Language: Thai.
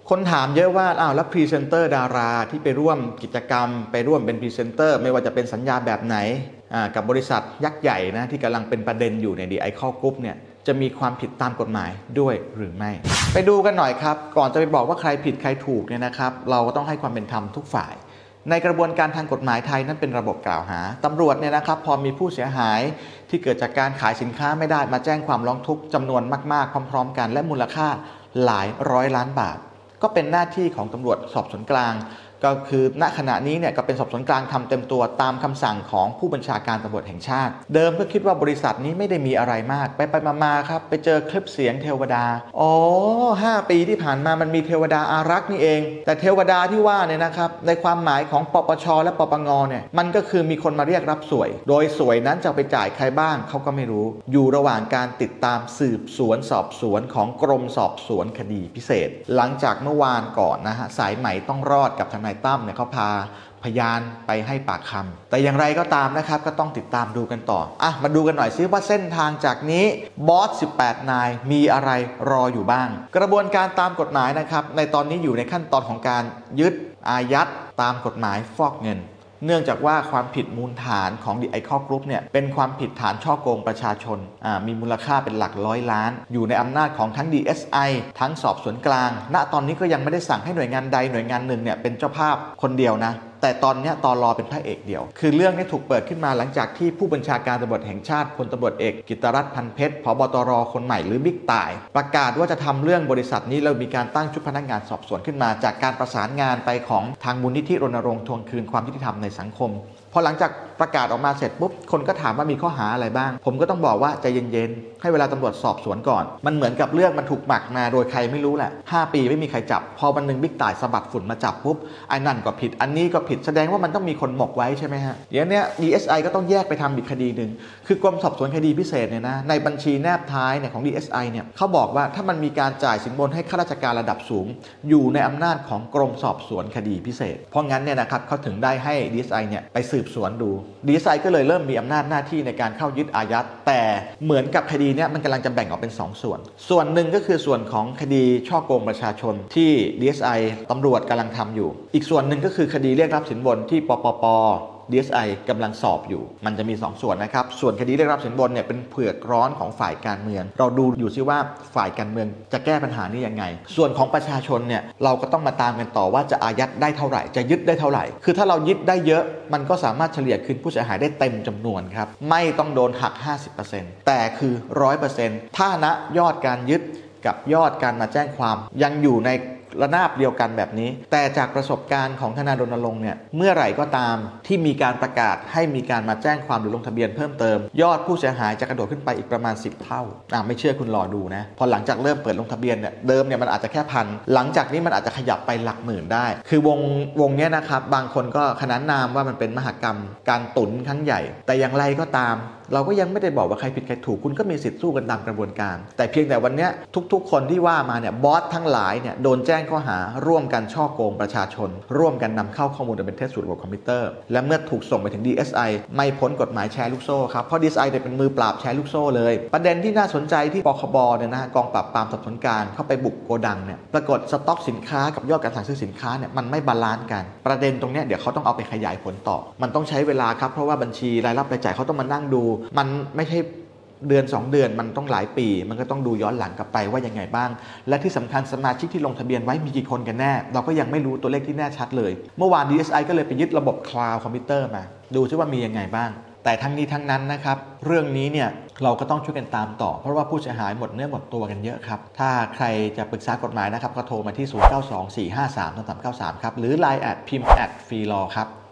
คนถามเยอะว่าอ้าวแล้วพรีเซนเตอร์ดาราที่ไปร่วมกิจกรรมไปร่วมเป็นพรีเซนเตอร์ไม่ว่าจะเป็นสัญญาแบบไหนกับบริษัทยักษ์ใหญ่นะที่กำลังเป็นประเด็นอยู่ใน The Icon Group เนี่ยจะมีความผิดตามกฎหมายด้วยหรือไม่ไปดูกันหน่อยครับก่อนจะไปบอกว่าใครผิดใครถูกเนี่ยนะครับเราก็ต้องให้ความเป็นธรรมทุกฝ่ายในกระบวนการทางกฎหมายไทยนั้นเป็นระบบกล่าวหาตำรวจเนี่ยนะครับพอมีผู้เสียหายที่เกิดจากการขายสินค้าไม่ได้มาแจ้งความร้องทุกข์จำนวนมากๆพร้อมๆกันและมูลค่าหลายร้อยล้านบาทก็เป็นหน้าที่ของตำรวจสอบสวนกลางก็คือณขณะนี้เนี่ยก็เป็นสอบสวนกลางทำเต็มตัวตามคำสั่งของผู้บัญชาการตำรวจแห่งชาติเดิมก็คิดว่าบริษัทนี้ไม่ได้มีอะไรมากไปมาครับไปเจอคลิปเสียงเทวดา5 ปีที่ผ่านมามันมีเทวดาอารักษ์นี่เองแต่เทวดาที่ว่าเนี่ยนะครับในความหมายของปปชและปปงเนี่ยมันก็คือมีคนมาเรียกรับสวยโดยสวยนั้นจะไปจ่ายใครบ้างเขาก็ไม่รู้อยู่ระหว่างการติดตามสืบสวนสอบสวนของกรมสอบสวนคดีพิเศษหลังจากเมื่อวานก่อนนะฮะสายไหมต้องรอดกับทนายตั้มเนี่ยเขาพาพยานไปให้ปากคำแต่อย่างไรก็ตามนะครับก็ต้องติดตามดูกันต่อมาดูกันหน่อยซิว่าเส้นทางจากนี้บอส18 นายมีอะไรรออยู่บ้างกระบวนการตามกฎหมายนะครับในตอนนี้อยู่ในขั้นตอนของการยึดอายัดตามกฎหมายฟอกเงินเนื่องจากว่าความผิดมูลฐานของ The Icon Group เนี่ยเป็นความผิดฐานฉ้อโกงประชาชนมีมูลค่าเป็นหลักร้อยล้านอยู่ในอำนาจของทั้ง DSI ทั้งสอบสวนกลางณตอนนี้ก็ยังไม่ได้สั่งให้หน่วยงานใดหน่วยงานหนึ่งเนี่ยเป็นเจ้าภาพคนเดียวนะแต่ตอนนี้ตล.เป็นพระเอกเดียวคือเรื่องนี้ถูกเปิดขึ้นมาหลังจากที่ผู้บัญชาการตำรวจแห่งชาติพลตำรวจเอกกิตติรัตน์พันเพชรผบ.ตร.คนใหม่หรือบิ๊กต่ายประกาศว่าจะทำเรื่องบริษัทนี้เรามีการตั้งชุดพนักงานสอบสวนขึ้นมาจากการประสานงานไปของทางมูลนิธิรณรงค์ทวงคืนความยุติธรรมในสังคมพอหลังจากประกาศออกมาเสร็จปุ๊บคนก็ถามว่ามีข้อหาอะไรบ้างผมก็ต้องบอกว่าใจเย็นๆให้เวลาตำรวจสอบสวนก่อนมันเหมือนกับเรื่องมันถูกหมักมาโดยใครไม่รู้แหละ5 ปีไม่มีใครจับพอวันนึงบิ๊กต่ายสะบัดฝุ่นมาจับปุ๊บไอ้นั่นก็ผิดอันนี้ก็ผิดแสดงว่ามันต้องมีคนหมกไว้ใช่ไหมฮะอย่างเนี้ย DSI ก็ต้องแยกไปทำอีกคดีหนึ่งคือกรมสอบสวนคดีพิเศษเนี่ยนะในบัญชีแนบท้ายเนี่ยของ DSI เนี่ยเขาบอกว่าถ้ามันมีการจ่ายสินบนให้ข้าราชการระดับสูงอยู่ในอำนาจของกรมสอบสวนคดีพิเศษเพราะงั้นเนี่ยนะครับเขาถึงได้ให้ DSI เนี่ยไปสืบสวนดู DSI ก็เลยเริ่มมีอำนาจหน้าที่ในการเข้ายึดอายัดแต่เหมือนกับคดีเนี่ยมันกำลังจะแบ่งออกเป็น2 ส่วนหนึ่งก็คือส่วนของคดีฉ้อโกงประชาชนที่ DSI ตำรวจกำลังทำอยู่อีกส่วนหนึ่งก็คือคดีเรียกรับสินบนที่ปป DSI กำลังสอบอยู่มันจะมี2 ส่วนนะครับส่วนคดีเรียกรับสินบนเนี่ยเป็นเผือกร้อนของฝ่ายการเมืองเราดูอยู่ซิว่าฝ่ายการเมืองจะแก้ปัญหานี้ยังไงส่วนของประชาชนเนี่ยเราก็ต้องมาตามกันต่อว่าจะอายัดได้เท่าไหร่จะยึดได้เท่าไหร่คือถ้าเรายึดได้เยอะมันก็สามารถเฉลี่ยคืนผู้เสียหายได้เต็มจำนวนครับไม่ต้องโดนหัก 50% แต่คือ 100% ถ้าณยอดการยึดกับยอดการมาแจ้งความยังอยู่ในระนาบเดียวกันแบบนี้แต่จากประสบการณ์ของทนายรณรงค์เนี่ยเมื่อไหร่ก็ตามที่มีการประกาศให้มีการมาแจ้งความหรือลงทะเบียนเพิ่มเติมยอดผู้เสียหายจะกระโดดขึ้นไปอีกประมาณ10 เท่าไม่เชื่อคุณรอดูนะพอหลังจากเริ่มเปิดลงทะเบียนเนี่ยเดิมเนี่ยมันอาจจะแค่พันหลังจากนี้มันอาจจะขยับไปหลักหมื่นได้คือวงเนี้ยนะครับบางคนก็ขนานนามว่ามันเป็นมหกรรมการตุนครั้งใหญ่แต่อย่างไรก็ตามเราก็ยังไม่ได้บอกว่าใครผิดใครถูกคุณก็มีสิทธิ์สู้กันตามกระบวนการแต่เพียงแต่วันนี้ทุกๆคนที่ว่ามาเนี่ยบอสทั้งหลายเนี่ยโดนแจ้งข้อหาร่วมกันฉ้อโกงประชาชนร่วมกันนำเข้าข้อมูลอันเป็นเท็จสู่ระบบคอมพิวเตอร์และเมื่อถูกส่งไปถึง DSI ไม่พ้นกฎหมายแชร์ลูกโซ่ครับเพราะ DSI เนี่ยเป็นมือปราบแชร์ลูกโซ่เลยประเด็นที่น่าสนใจที่ปคบเนี่ยนะกองปราบปรามสอบสวนกลางเข้าไปบุกโกดังเนี่ยปรากฏสต็อกสินค้ากับยอดการสั่งซื้อสินค้าเนี่ยมันไม่บาลานซ์กันประเด็นตรงนี้เดี๋ยวเขาต้องเอาไปขยายผลต่อมันต้องใช้เวลาครับเพราะว่าบัญชีรายรับรายจ่ายเขาต้องมานั่งดูมันไม่ใช่เดือน2 เดือนมันต้องหลายปีมันก็ต้องดูย้อนหลังกลับไปว่ายังไงบ้างและที่สำคัญสมาชิกที่ลงทะเบียนไว้มีกี่คนกันแน่เราก็ยังไม่รู้ตัวเลขที่แน่ชัดเลยเมื่อวาน DSI ก็เลยไปยึดระบบคลาวด์คอมพิวเตอร์มาดูซิว่ามียังไงบ้างแต่ทั้งนี้ทั้งนั้นนะครับเรื่องนี้เนี่ยเราก็ต้องช่วยกันตามต่อเพราะว่าผู้เสียหายหมดเนื้อหมดตัวกันเยอะครับถ้าใครจะปรึกษากฎหมายนะครับก็โทรมาที่ 0924533393 ครับหรือ Line พิมพ์ @freelaw ครับ